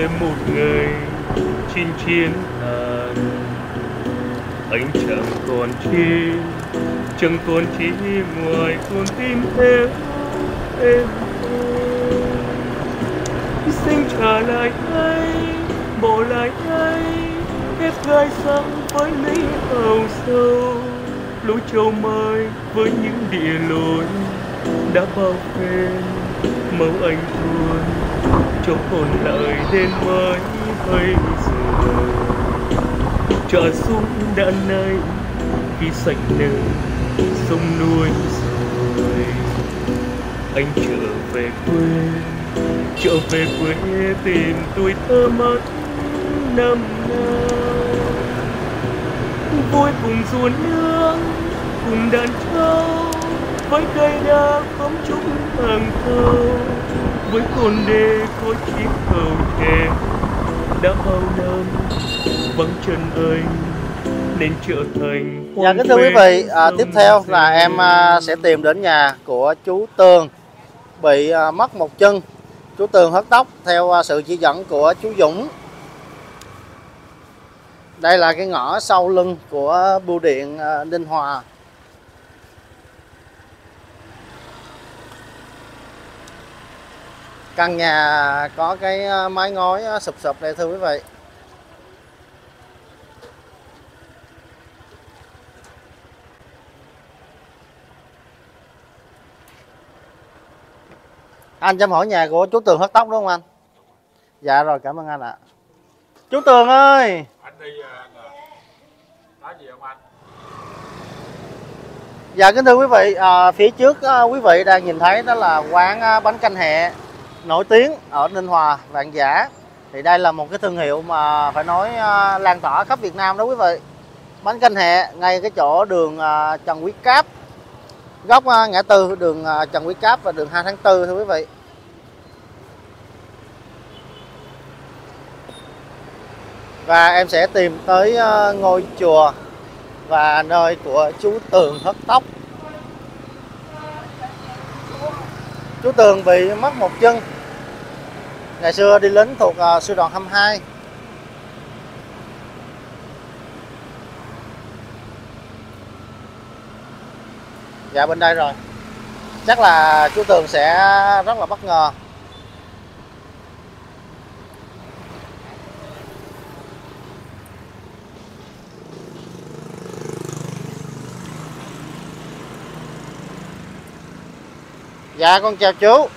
thêm một ngày chinh chiến tàn. Anh chẳng còn chi, chẳng còn chi ngoài con tim theo em thôi. Xin trả lại ngay, bỏ lại ngay thép gai sáng với lấy hào sâu, lối châu mai với những địa lối đã bao phen màu anh tuôn, cho còn lại đến mãi bây giờ. Trả xuống đã nay khi sạch nở sông núi rồi, anh trở về quê tìm tuổi thơ mất năm nào. Vui cùng ruộng nương, cùng đàn trâu, với cây đa khóm trúc hàng thâu, với con đê có chiếc cầu thềm đã bao năm vắng chân anh nên trở thành. Dạ kính thưa quý vị, tiếp theo là em sẽ tìm đến nhà của chú Tường bị mất một chân. Chú Tường hớt tóc theo sự chỉ dẫn của chú Dũng. Đây là cái ngõ sau lưng của bưu điện Ninh Hòa. Căn nhà có cái mái ngói sụp sụp đây thưa quý vị. Anh cho hỏi nhà của chú Tường hớt tóc đúng không anh? Dạ rồi, cảm ơn anh ạ. Chú Tường ơi. Anh đi nói gì không anh? Dạ kính thưa quý vị, phía trước quý vị đang nhìn thấy đó là quán bánh canh hẹ nổi tiếng ở Ninh Hòa, Vạn Giả. Thì đây là một cái thương hiệu mà phải nói lan tỏa khắp Việt Nam đó quý vị. Bánh canh hẹ ngay cái chỗ đường Trần Quý Cáp, góc ngã tư đường Trần Quý Cáp và đường 2 tháng 4 thưa quý vị. Và em sẽ tìm tới ngôi chùa và nơi của chú Tường hớt tóc. Chú Tường bị mất một chân. Ngày xưa đi lính thuộc sư đoàn 22. Dạ bên đây rồi. Chắc là chú Tường sẽ rất là bất ngờ. Dạ con chào chú.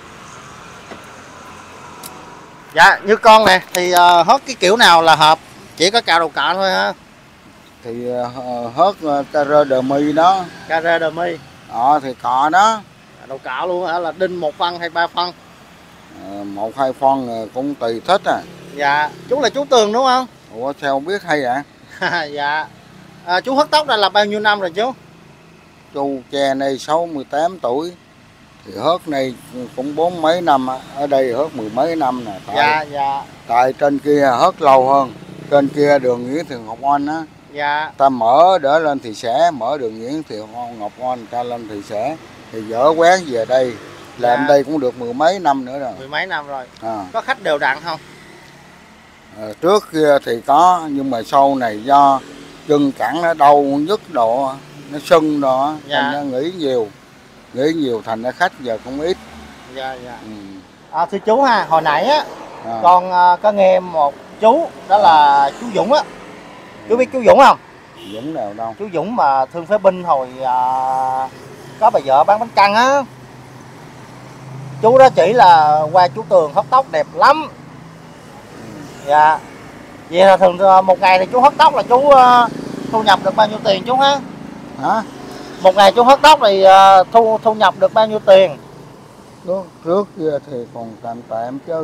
Dạ như con nè thì hớt cái kiểu nào là hợp? Chỉ có cạo đầu cạo thôi ha? Thì hớt cà rơ đờ mi đó. Cà rơ đờ mi. Thì cọ đó. Đầu cạo luôn hả? Là đinh 1 phân hay 3 phân? 1-2 phân cũng tùy thích à. Dạ. Chú là chú Tường đúng không? Ủa sao không biết hay vậy? Dạ. Chú hớt tóc đây là bao nhiêu năm rồi chú? Chú che này 68 tuổi. Thì hớt này cũng 40 mấy năm, ở đây hớt 10 mấy năm nè. Dạ. Tại trên kia hớt lâu hơn. Trên kia đường Nguyễn Thị Ngọc Oanh á. Dạ. Ta mở đỡ lên thị xã, mở đường Nguyễn Thị Ngọc Oanh ta lên thị xã. Thì dỡ quán về đây. Làm Dạ. đây cũng được 10 mấy năm nữa rồi. 10 mấy năm rồi. À. Có khách đều đặn không? Trước kia thì có, nhưng mà sau này do chân cẳng nó đau nhức độ, nó sưng đó, Dạ. thành nó nghỉ nhiều thành ra khách giờ cũng ít. Dạ. Thưa chú ha, hồi nãy á con À. có nghe một chú đó là chú Dũng á. Chú biết chú Dũng không? Dũng nào đâu? Chú Dũng mà thương phế binh hồi có bà vợ bán bánh căn á. Chú đó chỉ là qua chú Tường hớt tóc đẹp lắm. Dạ. Vậy là thường một ngày thì chú hớt tóc là chú thu nhập được bao nhiêu tiền chú ha? Hả? Một ngày chú hớt tóc thì thu nhập được bao nhiêu tiền? Trước kia thì còn tạm chứ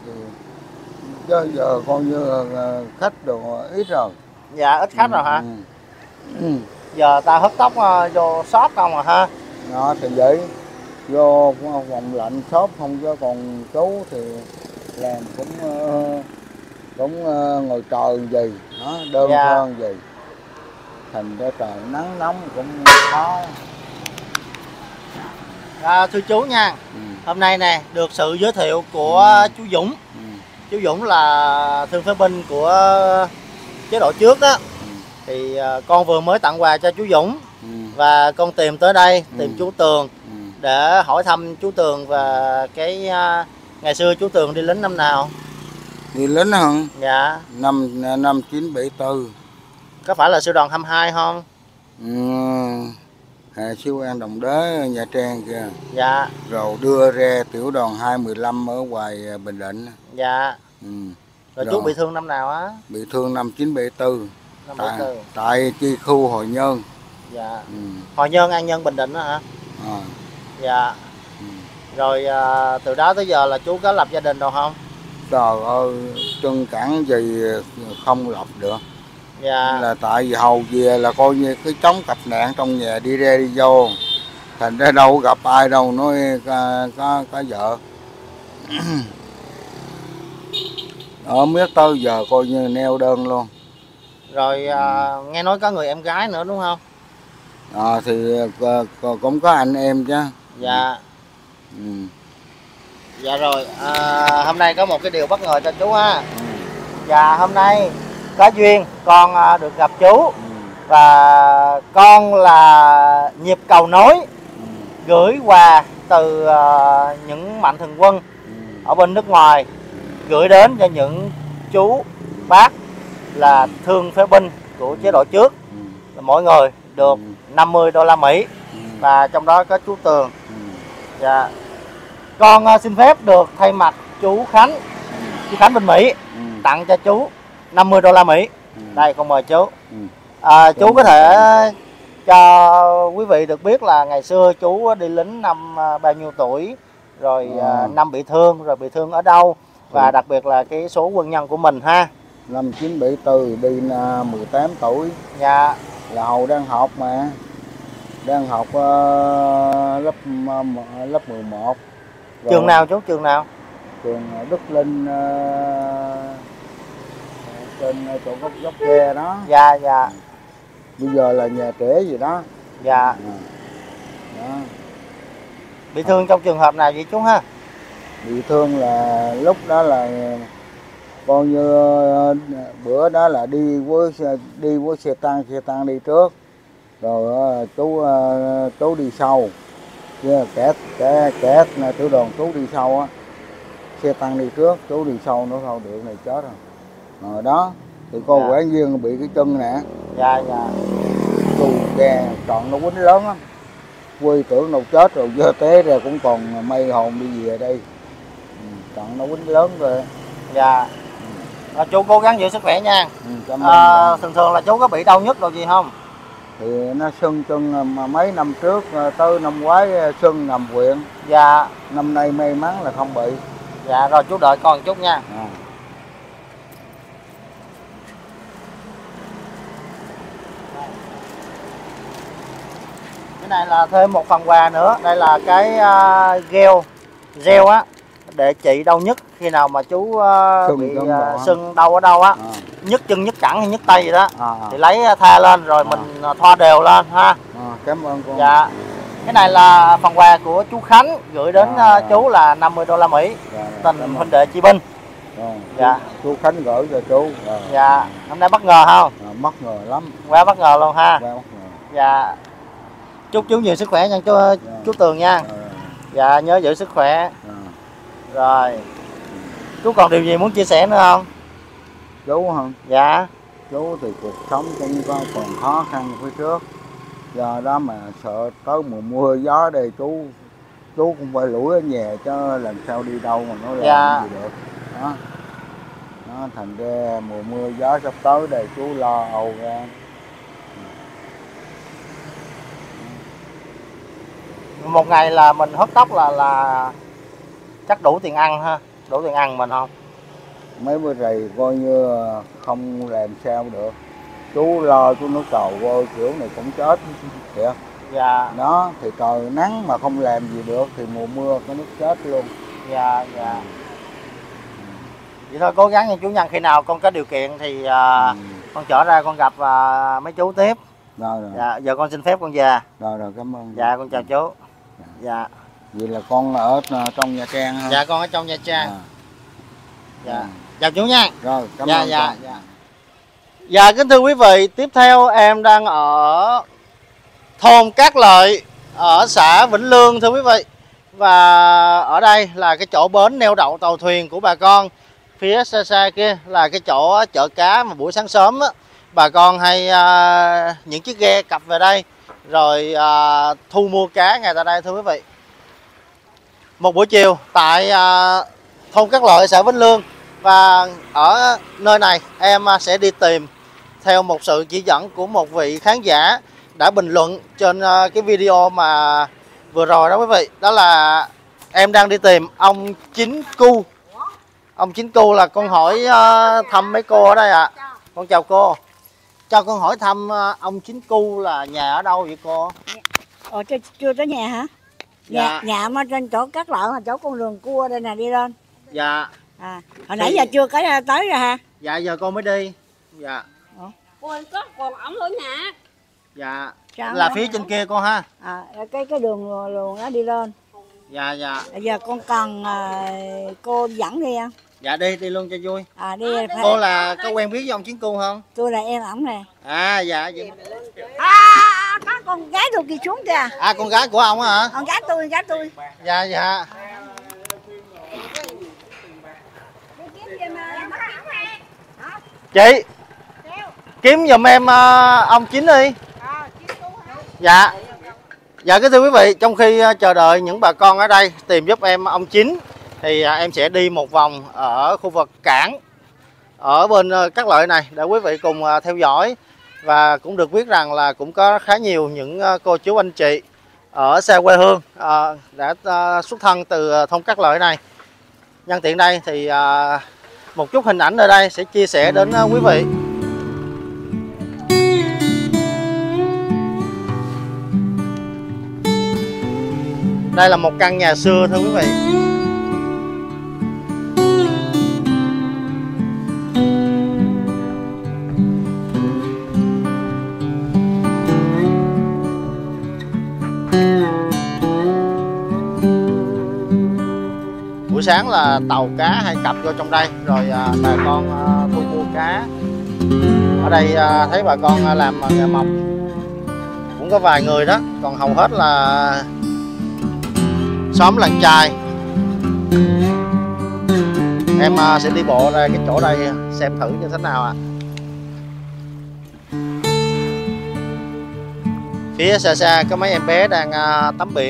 giờ coi như khách đồ ít rồi. Dạ ít khách rồi hả? Ừ. Giờ ta hớt tóc vô shop không à ha? Đó thì vậy, vô phòng lạnh shop không, chứ còn chú thì làm cũng ngồi chờ gì đó, đơn Dạ. hơn gì, thành ra trời nắng nóng cũng khó. Thưa chú nha, Ừ. hôm nay nè được sự giới thiệu của chú Dũng Chú Dũng là thương phế binh của chế độ trước đó. Thì con vừa mới tặng quà cho chú Dũng. Và con tìm tới đây, tìm chú Tường để hỏi thăm chú Tường và cái ngày xưa chú Tường đi lính năm nào? Đi lính hả? Dạ. Năm 974. Có phải là sư đoàn 22 không? Hạ Siêu An Đồng Đế Nha Trang kìa. Dạ. Rồi đưa ra tiểu đoàn 215 ở ngoài Bình Định. Dạ. Rồi chú bị thương năm nào á? Bị thương năm 974. Năm 74. Tại chi khu Hồi Nhơn. Dạ. Hồi Nhơn, An Nhơn, Bình Định đó hả? Dạ. Rồi từ đó tới giờ là chú có lập gia đình đâu không? Trời ơi, chân cẳng gì không lập được. Dạ. Là tại vì hầu về là coi như cái chống cặp nạn trong nhà đi ra đi vô. Thành ra đâu gặp ai đâu nói có vợ. Ở miết tới giờ coi như neo đơn luôn. Rồi nghe nói có người em gái nữa đúng không? Thì cũng có anh em chứ. Dạ. Dạ rồi, hôm nay có một cái điều bất ngờ cho chú ha. Dạ, hôm nay có duyên con được gặp chú. Và con là nhịp cầu nối gửi quà từ những mạnh thường quân ở bên nước ngoài gửi đến cho những chú bác là thương phế binh của chế độ trước. Mỗi người được 50 đô la Mỹ và trong đó có chú Tường. Dạ. Con xin phép được thay mặt chú Khánh bên Mỹ tặng cho chú 50 đô la Mỹ. Đây, con mời chú. Chú có thể cho quý vị được biết là ngày xưa chú đi lính năm bao nhiêu tuổi, rồi năm bị thương, rồi bị thương ở đâu, và đặc biệt là cái số quân nhân của mình ha. Năm 974 đi 18 tuổi. Dạ. Là hồi đang học mà. Đang học lớp 11. Rồi. Trường nào chú? Trường nào? Trường Đức Linh trên chỗ gốc ghe đó. Dạ, dạ. Bây giờ là nhà trẻ gì đó. Dạ. Đó. Bị thương trong trường hợp nào vậy chú ha? Bị thương là lúc đó là coi như bữa đó là đi với xe tăng đi trước, rồi chú đi sau, kẹt tiểu đoàn chú đi sau á, xe tăng đi trước, chú đi sau nữa thôi, được này chết rồi. Đó thì cô quản viên bị cái chân nè. Dạ, dạ. Tôi ghe trọn nó quýnh lớn lắm, quê tưởng đâu chết rồi, giờ té ra cũng còn may hồn đi về đây. Trọn nó quýnh lớn rồi. Dạ. Chú cố gắng giữ sức khỏe nha. Thường thường là chú có bị đau nhức đâu gì không? Thì nó sưng chân mà mấy năm trước tới năm ngoái sưng nằm viện. Dạ. Năm nay may mắn là không bị. Dạ rồi, chú đợi con một chút nha. Cái này là thêm một phần quà nữa. Đây là cái gel á, để trị đau nhức khi nào mà chú bị sưng đau ở đâu á, nhức chân, nhức cẳng hay nhức tay gì đó, thì lấy tha lên rồi mình thoa đều lên ha. Cảm ơn con. Dạ. Cái này là phần quà của chú Khánh gửi đến chú là 50 đô la Mỹ. Tình huynh đệ chi binh. Dạ. Chú Khánh gửi cho chú. Dạ. Hôm nay bất ngờ không? Bất ngờ lắm. Quá bất ngờ luôn ha. Quá bất ngờ. Dạ. Chúc chú nhiều sức khỏe nha chú Tường nha. Dạ, nhớ giữ sức khỏe. Rồi. Chú còn điều gì muốn chia sẻ nữa không? Chú hả? Dạ. Chú thì cuộc sống cũng còn khó khăn phía trước. Do đó mà sợ tới mùa mưa gió đây chú cũng phải lủi ở nhà chứ làm sao đi đâu mà nó làm gì được. Đó. Nó thành ra mùa mưa gió sắp tới đây chú lo âu ra. Một ngày là mình hớt tóc là chắc đủ tiền ăn ha, đủ tiền ăn mình không? Mấy bữa rày coi như không làm sao được. Chú lo chú nói trời ơi kiểu này cũng chết kìa. Dạ. Đó thì trời nắng mà không làm gì được thì mùa mưa có nước chết luôn. Dạ, dạ. Vậy thôi cố gắng nha chú Nhân, khi nào con có điều kiện thì con trở ra con gặp mấy chú tiếp. Rồi. Dạ, giờ con xin phép con về. Rồi cảm ơn. Dạ, con chào chú. Dạ. Vậy là con ở trong Nha Trang hả? Dạ, con ở trong Nha Trang. Dạ. Chào chú nha. Rồi, cảm Dạ ơn dạ con. dạ. Dạ kính thưa quý vị, tiếp theo em đang ở thôn Cát Lợi ở xã Vĩnh Lương thưa quý vị. Và ở đây là cái chỗ bến neo đậu tàu thuyền của bà con. Phía xa xa kia là cái chỗ chợ cá mà buổi sáng sớm á, bà con hay những chiếc ghe cập về đây rồi thu mua cá ngay tại đây thưa quý vị. Một buổi chiều tại thôn Cát Lợi xã Vĩnh Lương, và ở nơi này em sẽ đi tìm theo một sự chỉ dẫn của một vị khán giả đã bình luận trên cái video mà vừa rồi đó quý vị. Đó là em đang đi tìm ông Chín Cu. Ông Chín Cu là con hỏi thăm mấy cô ở đây ạ. Con chào cô. Cho con hỏi thăm ông Chín Cu là nhà ở đâu vậy cô? Chưa tới nhà hả? Dạ. Nhà mà trên chỗ Cát Lợi, chỗ con đường cua đây nè, đi lên. Dạ. Hồi nãy giờ chưa có tới rồi ha? Dạ giờ con mới đi. Dạ. Còn ổng ở nhà. Dạ. Sao Là đó? phía trên kia cô ha. Cái đường luồng đó đi lên. Dạ dạ. Bây giờ con cần cô dẫn đi không? Dạ đi luôn cho vui. Đi. Cô là có quen biết với ông Chín Cu không? Tôi là em ổng nè. Dạ vậy. Có con gái tôi kia xuống kìa. Con gái của ông hả? Con gái tôi. Dạ dạ. Chị kiếm giùm em ông Chín đi. Dạ. Dạ kính thưa quý vị, trong khi chờ đợi những bà con ở đây tìm giúp em ông Chín thì em sẽ đi một vòng ở khu vực cảng ở bên Cát Lợi này để quý vị cùng theo dõi. Và cũng được biết rằng là cũng có khá nhiều những cô chú anh chị ở xa quê hương đã xuất thân từ thôn Cát Lợi này. Nhân tiện đây thì một chút hình ảnh ở đây sẽ chia sẻ đến quý vị. Đây là một căn nhà xưa thưa quý vị. Buổi sáng là tàu cá hay cập vô trong đây rồi bà con thu mua cá. Ở đây thấy bà con làm nghề mộc cũng có vài người đó, còn hầu hết là xóm làng chài. Em sẽ đi bộ ra cái chỗ đây xem thử như thế nào ạ. Phía xa xa có mấy em bé đang tắm biển.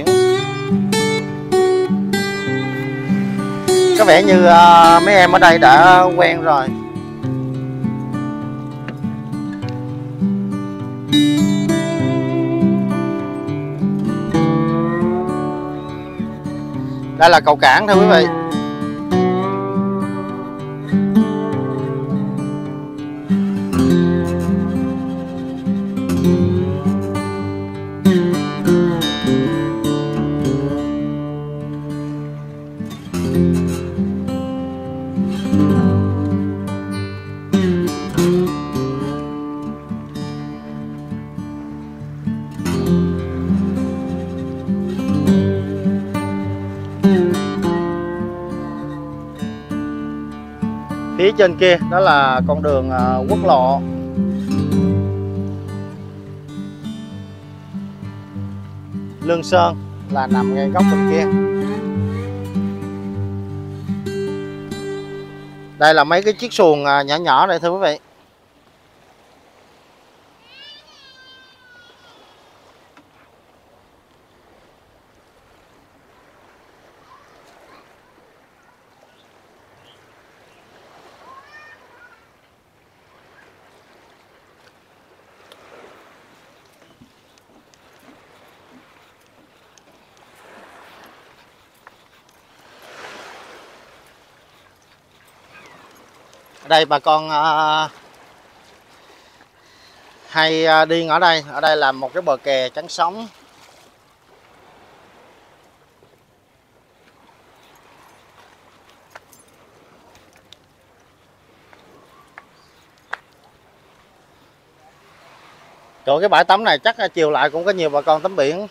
Có vẻ như mấy em ở đây đã quen rồi. Đây là cầu cảng thưa quý vị. Phía trên kia đó là con đường quốc lộ. Lương Sơn là nằm ngay góc bên kia. Đây là mấy cái chiếc xuồng nhỏ nhỏ đây thưa quý vị. Ở đây bà con hay đi ở đây. Ở đây là một cái bờ kè chắn sóng. Chỗ cái bãi tắm này chắc chiều lại cũng có nhiều bà con tắm biển.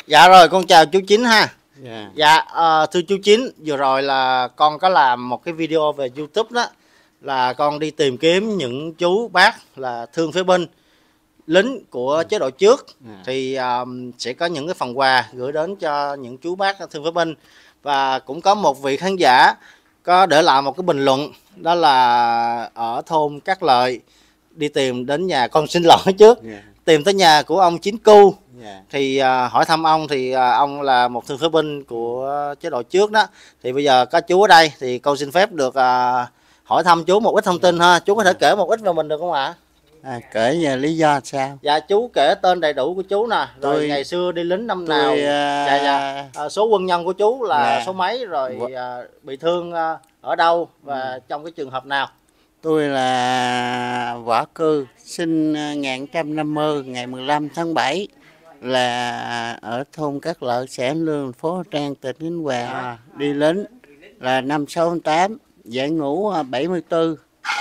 Dạ rồi, con chào chú Chín ha. Dạ. Dạ, thưa chú Chín, vừa rồi là con có làm một cái video về YouTube đó, là con đi tìm kiếm những chú bác là thương phế binh, lính của chế độ trước, thì sẽ có những cái phần quà gửi đến cho những chú bác thương phế binh. Và cũng có một vị khán giả có để lại một cái bình luận, đó là ở thôn Cát Lợi, đi tìm đến nhà, con xin lỗi trước, tìm tới nhà của ông Chín Cu. Thì hỏi thăm ông, thì ông là một thương phế binh của chế độ trước đó. Thì bây giờ có chú ở đây thì con xin phép được hỏi thăm chú một ít thông tin ha. Chú có thể kể một ít về mình được không ạ? Kể về lý do sao? Dạ, chú kể tên đầy đủ của chú nè, rồi ngày xưa đi lính năm nào, số quân nhân của chú là số mấy, rồi bị thương ở đâu và trong cái trường hợp nào. Tôi là Võ Cư, sinh 1950, ngày 15 tháng 7, là ở thôn Cát Lợi, xã Lương, phố Trang, tỉnh Khánh Hòa. Đi lính là năm 68, giải ngũ 74,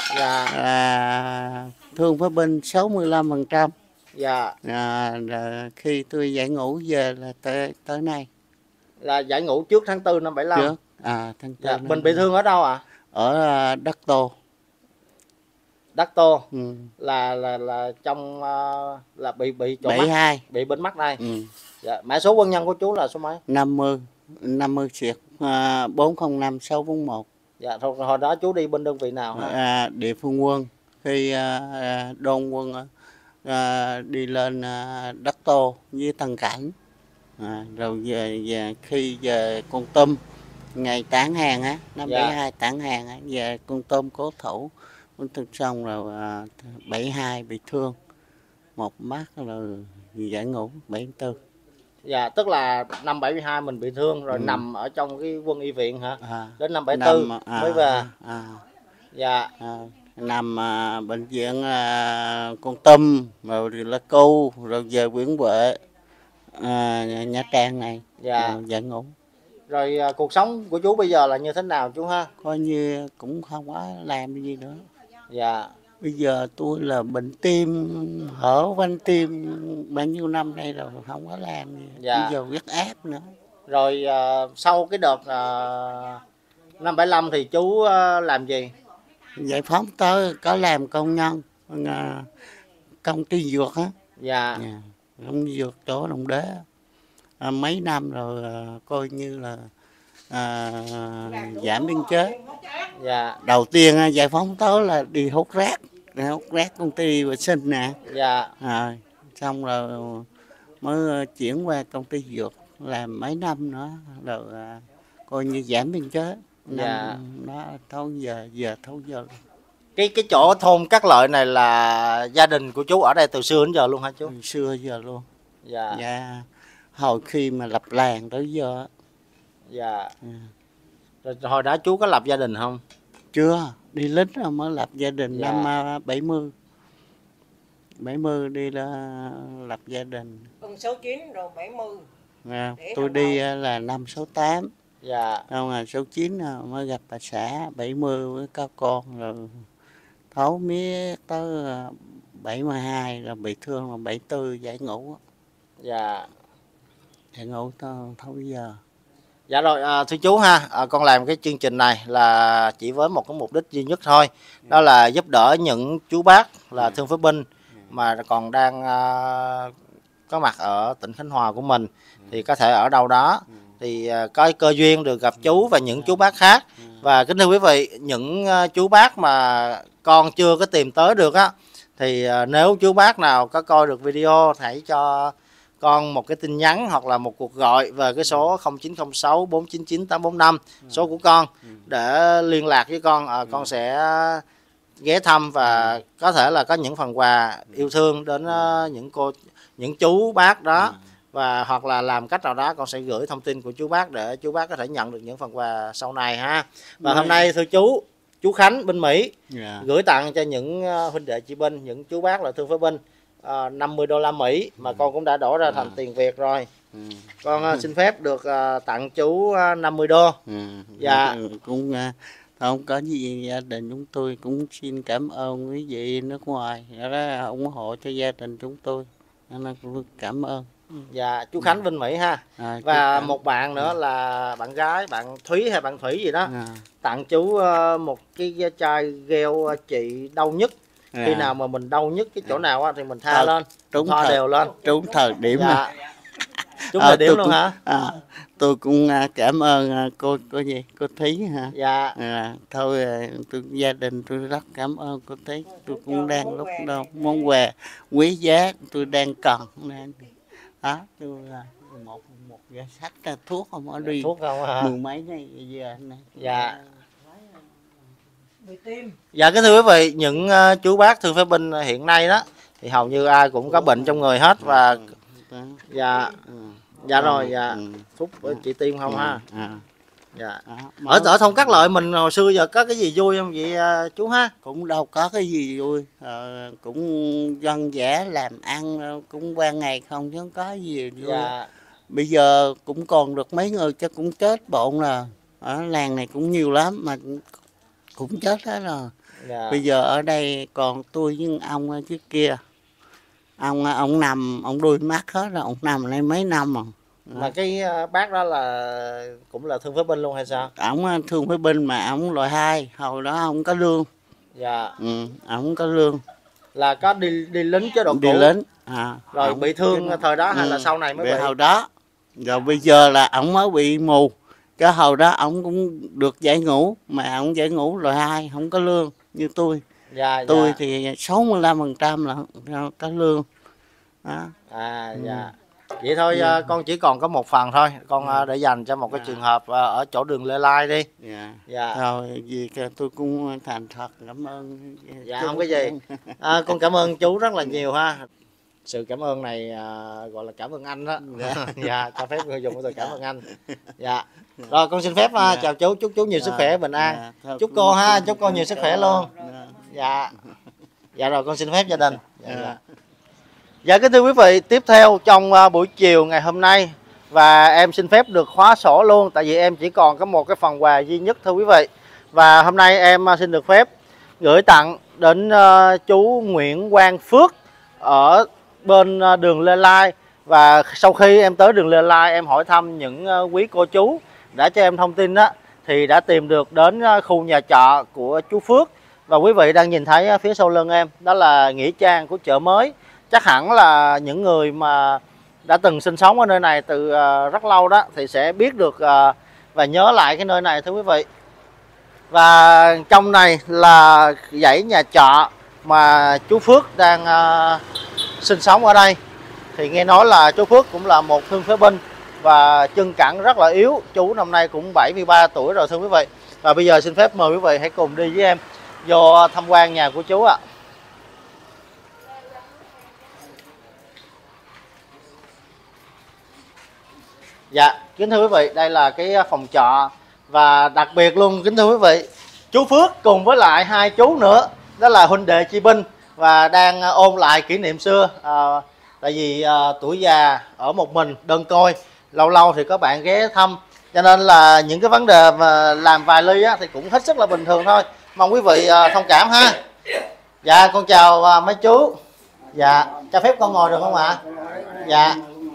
là thương phế binh 65%. Dạ. Khi tôi giải ngũ về là tới nay. Là giải ngũ trước tháng 4 năm 75. Trước, tháng 4. Dạ. Mình bị thương ở đâu ạ? Ở Đắc Tô. Đắc Tô. Là trong là bị chỗ 72. mắt, bị bên mắt đây. Dạ. Mã số quân nhân của chú là số mấy? 50 triệt 405 641. Dạ, hồi đó chú đi bên đơn vị nào hả? Địa phương quân. Khi đôn quân đi lên Đắc Tô với Tân Cảnh, rồi về khi về Con Tum, ngày tản hàng á, năm 72 tản hàng á, về Con Tum cố thủ, xong rồi 72 bị thương, một mắt rồi giải ngũ 74. Dạ, tức là năm 72 mình bị thương rồi nằm ở trong cái quân y viện hả? Đến năm 74 mới về. Dạ. Nằm bệnh viện Con Tum, rồi La Cưu, rồi về Nguyễn Huệ, Nha Trang này. Giải ngũ. Rồi cuộc sống của chú bây giờ là như thế nào chú ha? Coi như cũng không có làm gì nữa. Dạ. Bây giờ tôi là bệnh tim, hở van tim bao nhiêu năm nay rồi, không có làm gì. Dạ. Bây giờ huyết áp nữa. Rồi sau cái đợt năm 75 thì chú làm gì? Giải phóng tới có làm công nhân công ty dược á. Dạ. Công ty dược chỗ Đồng Đế. Mấy năm rồi coi như là giảm biên chế. Dạ. Đầu tiên giải phóng tới là đi hút rác công ty vệ sinh nè. Dạ. Xong rồi mới chuyển qua công ty dược làm mấy năm nữa, rồi coi như giảm biên chế. Dạ. Nó thâu giờ thâu giờ. Cái chỗ thôn Cát Lợi này là gia đình của chú ở đây từ xưa đến giờ luôn hả chú? Từ xưa giờ luôn. Dạ. Dạ. Hồi khi mà lập làng tới giờ. Dạ. Rồi hồi đó chú có lập gia đình không? Chưa, đi lính rồi mới lập gia đình. Năm 70. 70 đi lập gia đình. Con 69 rồi 70. Tôi đi là năm 68. Dạ. Xong rồi 69 mới gặp bà xã, 70 mới có con, rồi thấu miết tới 72 rồi bị thương, là 74 giải ngũ. Dạ. Giải ngũ thấu giờ. Dạ rồi, thưa chú ha, con làm cái chương trình này là chỉ với một cái mục đích duy nhất thôi, đó là giúp đỡ những chú bác là thương phế binh mà còn đang có mặt ở tỉnh Khánh Hòa của mình, thì có thể ở đâu đó thì có cơ duyên được gặp chú và những chú bác khác. Và kính thưa quý vị, những chú bác mà con chưa có tìm tới được á, thì nếu chú bác nào có coi được video, hãy cho con một cái tin nhắn hoặc là một cuộc gọi về cái số 0906 499 845, số của con, để liên lạc với con. Con sẽ ghé thăm và có thể là có những phần quà yêu thương đến những chú bác đó, và hoặc là làm cách nào đó con sẽ gửi thông tin của chú bác để chú bác có thể nhận được những phần quà sau này ha. Và hôm nay thưa chú Khánh bên Mỹ gửi tặng cho những huynh đệ chị binh, những chú bác là thương phế binh, $50 Mỹ mà con cũng đã đổ ra thành tiền Việt rồi. Con xin phép được tặng chú $50. Dạ. Cũng không có gì, gia đình chúng tôi cũng xin cảm ơn quý vị nước ngoài đã ủng hộ cho gia đình chúng tôi. Nên cũng cảm ơn. Dạ, chú Khánh bên Mỹ ha. Và một bạn nữa là bạn gái, bạn Thúy hay bạn Thủy gì đó, tặng chú một cái chai gel trị đau nhức. Khi nào mà mình đau nhức cái chỗ nào thì mình thoa lên, thoa đều lên. Trúng thời điểm. Dạ. Trúng thời điểm luôn hả? Tôi cũng cảm ơn cô gì, cô Thúy hả? Dạ. Thôi gia đình tôi rất cảm ơn cô Thúy. Tôi cũng đang lúc đó món quà quý giá tôi đang cần nên đó, tôi một giá sách thuốc không ở đi. Thuốc không hả? 10 mấy ngày giờ này. Dạ. Dạ kính thưa quý vị, những chú bác thương phế binh hiện nay đó thì hầu như ai cũng có bệnh trong người hết và dạ dạ rồi dạ thuốc chỉ tim không ha. Dạ. Ở thôn Cát Lợi mình hồi xưa giờ có cái gì vui không vậy chú ha? Cũng đâu có cái gì vui, cũng dân dã làm ăn cũng qua ngày không chứ không có gì vui. Dạ. Bây giờ cũng còn được mấy người chắc cũng chết bộn rồi. Ở làng này cũng nhiều lắm mà cũng chết hết rồi. Dạ. Bây giờ ở đây còn tôi với ông trước kia. Ông nằm, ông đuôi mắt hết rồi, ông nằm đây mấy năm rồi. Mà cái bác đó là cũng là thương phế binh luôn hay sao? Ông thương phế binh mà ông loại 2, hồi đó ông có lương. Dạ. Ông có lương. Là có đi lính chế độ cũ. Đi lính. Rồi bị thương thời đó hay là sau này mới bị? Hồi đó. Rồi bây giờ là ông mới bị mù. Cái hồi đó ông cũng được giải ngũ, mà ông giải ngũ loại 2, không có lương như tôi. Dạ, tôi thì 65% là có lương. Đó. Dạ. Vậy thôi con chỉ còn có một phần thôi, con để dành cho một cái trường hợp ở chỗ đường Lê Lai đi. Dạ. Rồi vì tôi cũng thành thật cảm ơn. Dạ không có gì. Con cảm ơn chú rất là nhiều ha. Sự cảm ơn này gọi là cảm ơn anh đó. Dạ, cho phép người dùng cái từ cảm ơn anh. Dạ. Rồi con xin phép chào chú, chúc chú nhiều sức khỏe bình an. Chúc cô ha, chúc con nhiều sức khỏe luôn. Dạ. Dạ rồi con xin phép gia đình. Dạ kính thưa quý vị, tiếp theo trong buổi chiều ngày hôm nay và em xin phép được khóa sổ luôn tại vì em chỉ còn có một cái phần quà duy nhất thưa quý vị. Và hôm nay em xin được phép gửi tặng đến chú Nguyễn Quang Phước ở bên đường Lê Lai. Và sau khi em tới đường Lê Lai em hỏi thăm những quý cô chú đã cho em thông tin đó, thì đã tìm được đến khu nhà trọ của chú Phước. Và quý vị đang nhìn thấy phía sau lưng em đó là nghĩa trang của chợ mới. Chắc hẳn là những người mà đã từng sinh sống ở nơi này từ rất lâu đó thì sẽ biết được và nhớ lại cái nơi này thưa quý vị. Và trong này là dãy nhà trọ mà chú Phước đang sinh sống ở đây. Thì nghe nói là chú Phước cũng là một thương phế binh và chân cẳng rất là yếu. Chú năm nay cũng 73 tuổi rồi thưa quý vị. Và bây giờ xin phép mời quý vị hãy cùng đi với em vô tham quan nhà của chú ạ. Dạ, kính thưa quý vị, đây là cái phòng trọ. Và đặc biệt luôn kính thưa quý vị, chú Phước cùng với lại hai chú nữa, đó là huynh đệ chi binh và đang ôn lại kỷ niệm xưa. Tại vì tuổi già ở một mình đơn côi, lâu lâu thì có bạn ghé thăm, cho nên là những cái vấn đề mà làm vài ly á, thì cũng hết sức là bình thường thôi. Mong quý vị thông cảm ha. Dạ con chào mấy chú. Dạ cho phép con ngồi được không ạ? Dạ.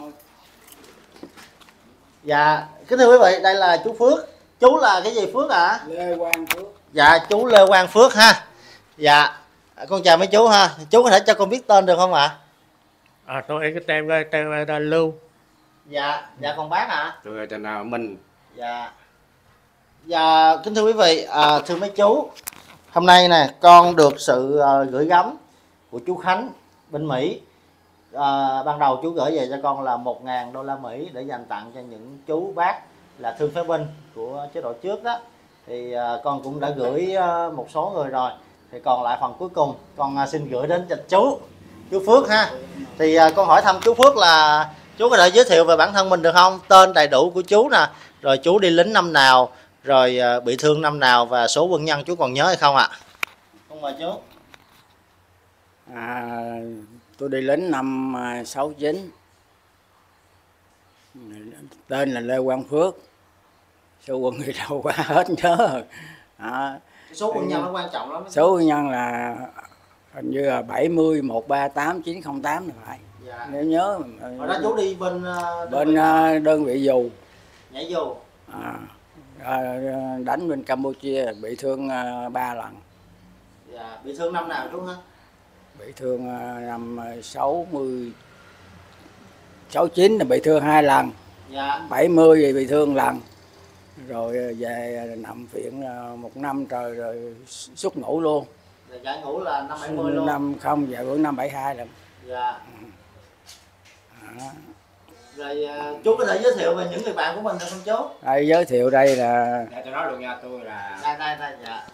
Dạ kính thưa quý vị, đây là chú Phước. Chú là cái gì Phước ạ? Lê Quang Phước. Dạ chú Lê Quang Phước ha. Dạ con chào mấy chú ha. Chú có thể cho con biết tên được không ạ? Tôi cái tên là Lưu. Dạ con bác ạ. Tôi tên là Minh. Dạ. Dạ kính thưa quý vị, thưa mấy chú, hôm nay nè con được sự gửi gắm của chú Khánh bên Mỹ. Ban đầu chú gửi về cho con là 1.000 đô la Mỹ để dành tặng cho những chú bác là thương phế binh của chế độ trước đó. Thì con cũng đã gửi một số người rồi. Thì còn lại phần cuối cùng con xin gửi đến cho chú Phước ha. Thì con hỏi thăm chú Phước là chú có thể giới thiệu về bản thân mình được không? Tên đầy đủ của chú nè, rồi chú đi lính năm nào, rồi bị thương năm nào và số quân nhân chú còn nhớ hay không ạ? Con mời chú. Tôi đi lính năm 69. Tên là Lê Quang Phước. Số quân thì đâu quá hết nhớ rồi. Số quân nhân nó quan trọng lắm. Số quân nhân là Hình như là 70 138 908 là phải. Dạ. Nếu nhớ. Hồi đó chú đi bên đơn vị dù. nhảy dù. Đánh bên Campuchia bị thương 3 lần. Dạ. Bị thương năm nào chú hả? Bị thương năm 69 là bị thương 2 lần. Dạ. 70 thì bị thương lần. Rồi về nằm viện 1 năm trời rồi xuất ngũ luôn. Rồi giải ngũ là năm 70 luôn. Năm không, dạ bữa năm 72 lần. Dạ. Rồi chú có thể giới thiệu về những người bạn của mình được không chú? Đây giới thiệu đây là. Dạ, tôi nói luôn nha, tôi là. Đây, dạ.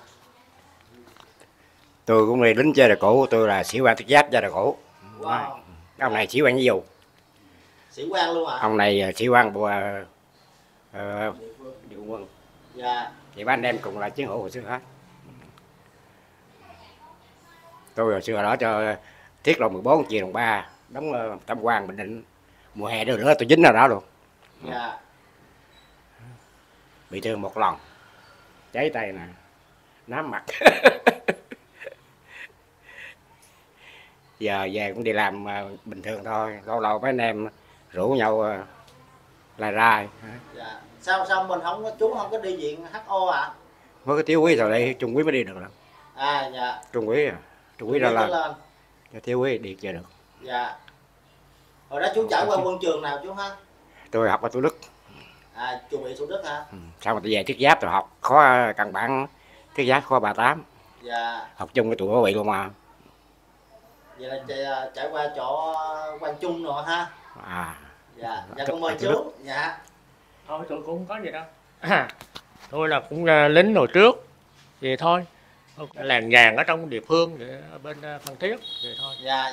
Tôi cũng là lính chơi đà cũ, tôi là sĩ quan thiết giáp chơi đà cũ. Wow. Ông này sĩ quan với dù. Sĩ quan luôn hả? Ông này sĩ quan bộ địa quân. Dạ. Thì ba anh em cùng là chiến hữu hồi xưa hết. Tôi hồi xưa đó cho Thiết Lộ 14 chia đồng 3 đóng Tam Quan Bình Định. Mùa hè nữa tôi dính vào đó luôn. Dạ. Bị thương 1 lần. Cháy tay nè. Nám mặt. Giờ về cũng đi làm bình thường thôi. Lâu lâu mấy anh em rủ nhau lai rai. Dạ. Sao mình chú không có đi viện HO ạ? Với cái thiếu quý rồi đây Trung Quý mới đi được đâu. Dạ. Trung Quý ra lên. Cho thiếu quý đi chơi được. Dạ. Hồi đó chú trải qua quân trường nào chú ha? Tôi học ở Thủ Đức. Chuẩn bị Thủ Đức hả? Sau mà tôi về thiết giáp rồi học khóa căn bản thiết giáp khóa 38. Dạ. Học chung với tụi bảo vệ luôn mà. Vậy là trải qua chỗ Quang Trung rồi ha? Dạ. Dạ con mời chú. Dạ. Thôi tôi cũng không có gì đâu. Tôi là cũng lính hồi trước vậy thôi, làng nhàng ở trong địa phương vậy, ở bên Phan Thiết vậy thôi. Dạ.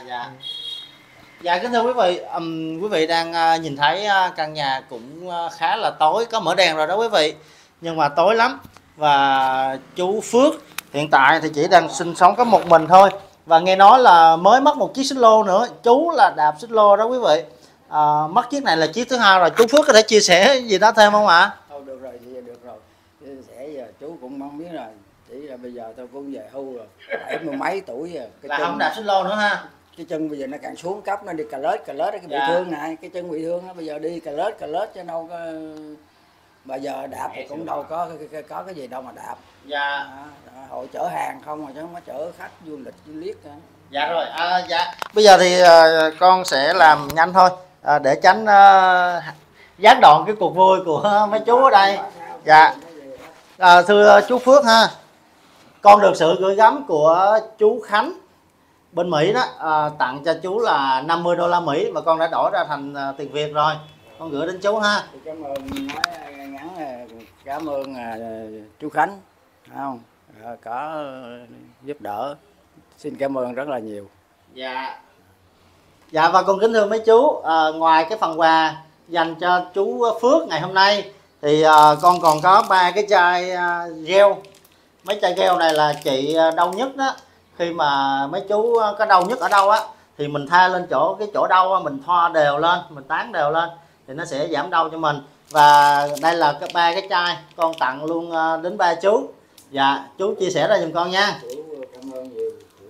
Dạ kính thưa quý vị, quý vị đang nhìn thấy căn nhà cũng khá là tối, có mở đèn rồi đó quý vị, nhưng mà tối lắm. Và chú Phước hiện tại thì chỉ đang sinh sống có một mình thôi, và nghe nói là mới mất một chiếc xích lô nữa. Chú là đạp xích lô đó quý vị, mất chiếc này là chiếc thứ 2 rồi. Chú Phước có thể chia sẻ gì đó thêm không ạ? Thôi được rồi, được rồi. Chia sẻ giờ chú cũng mong biết rồi. Chỉ là bây giờ tôi cũng về hưu rồi, 70 mấy tuổi rồi. Là không đạp xích lô nữa ha? Cái chân bây giờ nó càng xuống cấp, nó đi cà lết cái bị thương này, cái chân bị thương đó, bây giờ đi cà lết cho đâu có. Bây giờ đạp thì cũng đâu có cái gì đâu mà đạp. Dạ. Hội chở hàng không mà chứ không có chở khách du lịch du liếc. Dạ rồi. Dạ. Bây giờ thì con sẽ làm nhanh thôi, để tránh gián đoạn cái cuộc vui của mấy chú ở đây. Dạ. Thưa chú Phước ha, con được sự gửi gắm của chú Khánh bên Mỹ đó, tặng cho chú là 50 đô la Mỹ và con đã đổi ra thành tiền Việt rồi. Con gửi đến chú ha. Cảm ơn, nói ngắn cảm ơn chú Khánh, không có giúp đỡ, xin cảm ơn rất là nhiều. Dạ. Dạ, và con kính thưa mấy chú, ngoài cái phần quà dành cho chú Phước ngày hôm nay thì con còn có 3 cái chai gel. Mấy chai gel này là trị đau nhức đó. Khi mà mấy chú có đau nhức ở đâu á thì mình tha lên cái chỗ đau, mình thoa đều lên, mình tán đều lên thì nó sẽ giảm đau cho mình. Và đây là 3 cái chai con tặng luôn đến 3 chú. Dạ, chú chia sẻ ra giùm con nha. Cảm ơn nhiều.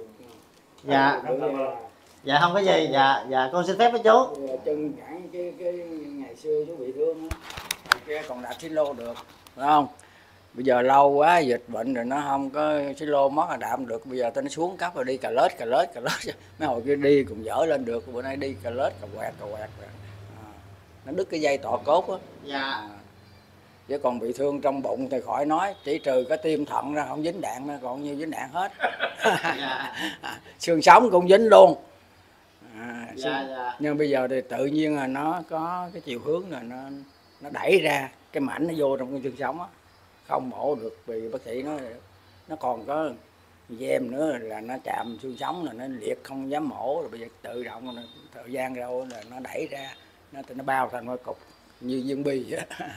Dạ. Dạ không có gì. Dạ con xin phép với chú. Chân cẳng cái ngày xưa chú bị thương á, kia còn đạp xích lô được, phải không? Bây giờ lâu quá dịch bệnh rồi nó không có xích lô mất là đạp được. Bây giờ nó xuống cấp rồi đi cà lết. Mấy hồi kia đi cũng dở lên được, bữa nay đi cà lết cà quẹt nó đứt cái dây tọa cốt á. Dạ. Chứ còn bị thương trong bụng thì khỏi nói, chỉ trừ cái tim thận ra không dính đạn nữa, còn như dính đạn hết. Dạ. Xương sống cũng dính luôn. Dạ. Nhưng bây giờ thì tự nhiên là nó có cái chiều hướng là nó đẩy ra cái mảnh nó vô trong cái xương sống á, không mổ được vì bác sĩ nói nó còn có gem nữa là nó chạm xương sống là nó liệt không dám mổ, rồi bây giờ tự động thời gian đâu là nó đẩy ra, nó bao thành một cục như viên bi á.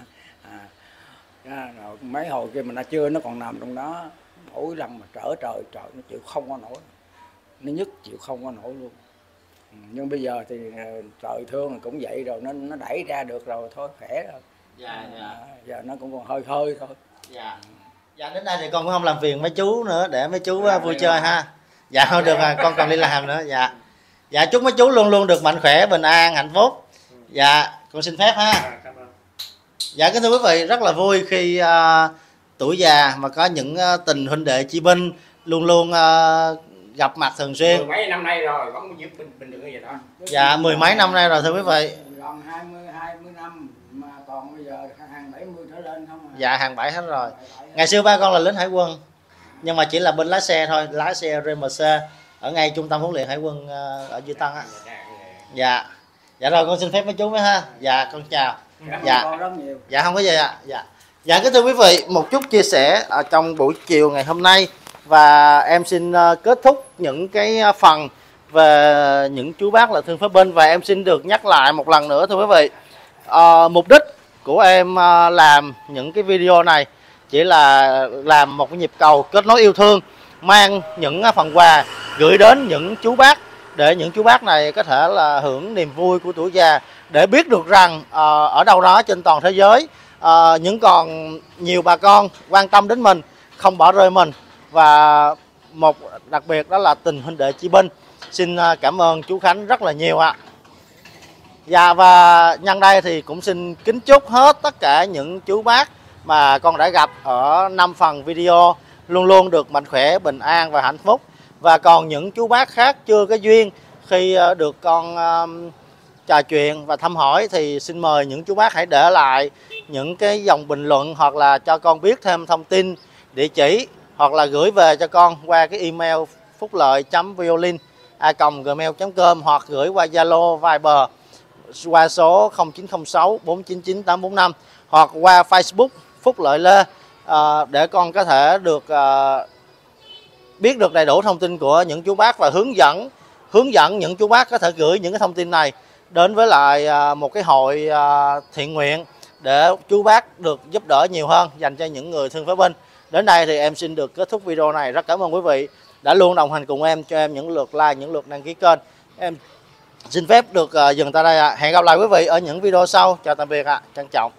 Rồi mấy hồi kia mà nó chưa, nó còn nằm trong đó mỗi lần mà trở trời nó chịu không có nổi, nó nhức chịu không có nổi luôn. Nhưng bây giờ thì trời thương cũng vậy rồi, nó đẩy ra được rồi thôi, khỏe rồi. Giờ nó cũng còn hơi thôi. Dạ, đến đây thì con cũng không làm phiền mấy chú nữa, để mấy chú vui chơi ha. Dạ không được, con còn đi làm nữa. Dạ. Dạ chúc mấy chú luôn luôn được mạnh khỏe, bình an, hạnh phúc. Dạ con xin phép ha. Cảm ơn. Dạ kính thưa quý vị, rất là vui khi tuổi già mà có những tình huynh đệ chị binh luôn luôn gặp mặt thường xuyên. Mười mấy năm nay rồi vẫn giữ bình thường như vậy đó. Dạ mười mấy năm nay rồi thưa quý vị. Gần 20 năm mà còn bây giờ hàng 70 trở lên không à. Dạ hàng 7 hết rồi. Ngày xưa ba con là lính hải quân, nhưng mà chỉ là bên lái xe thôi, lái xe RMC ở ngay trung tâm huấn luyện hải quân ở Duy Tân á. Dạ. Dạ rồi con xin phép mấy chú với ha. Dạ con chào. Dạ. Dạ không có gì ạ. Dạ. Dạ kính thưa quý vị, một chút chia sẻ ở trong buổi chiều ngày hôm nay, và em xin kết thúc những cái phần về những chú bác là thương phế binh, và em xin được nhắc lại một lần nữa thưa quý vị, mục đích của em làm những cái video này chỉ là làm một cái nhịp cầu kết nối yêu thương, mang những phần quà gửi đến những chú bác để những chú bác này có thể là hưởng niềm vui của tuổi già, để biết được rằng ở đâu đó trên toàn thế giới những còn nhiều bà con quan tâm đến mình, không bỏ rơi mình, và một đặc biệt đó là tình huynh đệ chị binh. Xin cảm ơn chú Khánh rất là nhiều ạ. Dạ, và nhân đây thì cũng xin kính chúc hết tất cả những chú bác mà con đã gặp ở 5 phần video luôn luôn được mạnh khỏe, bình an và hạnh phúc. Và còn những chú bác khác chưa có duyên khi được con trò chuyện và thăm hỏi thì xin mời những chú bác hãy để lại những cái dòng bình luận, hoặc là cho con biết thêm thông tin, địa chỉ, hoặc là gửi về cho con qua cái email phúc-lợi.violin@gmail.com, hoặc gửi qua Zalo, Viber qua số 0906 499 845, hoặc qua Facebook Phúc Lợi Lê, để con có thể được biết được đầy đủ thông tin của những chú bác, và hướng dẫn những chú bác có thể gửi những cái thông tin này đến với lại một cái hội thiện nguyện để chú bác được giúp đỡ nhiều hơn dành cho những người thương phế binh. Đến đây thì em xin được kết thúc video này. Rất cảm ơn quý vị đã luôn đồng hành cùng em, cho em những lượt like, những lượt đăng ký kênh. Em xin phép được dừng tại đây ạ. Hẹn gặp lại quý vị ở những video sau. Chào tạm biệt ạ. Trân trọng.